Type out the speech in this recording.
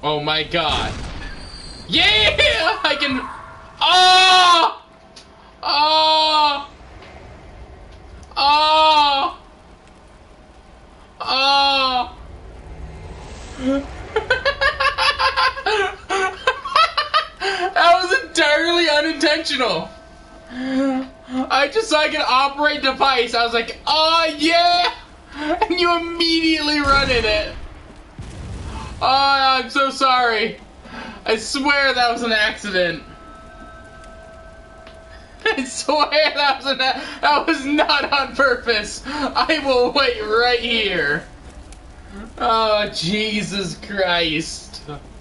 Oh my god. Yeah! I can... Oh! Oh! Oh! Oh! That was entirely unintentional. I just so I can operate device. I was like, oh yeah! And you immediately run in it. Oh, I'm so sorry. I swear that was an accident. I swear that was not on purpose. I will wait right here. Oh, Jesus Christ.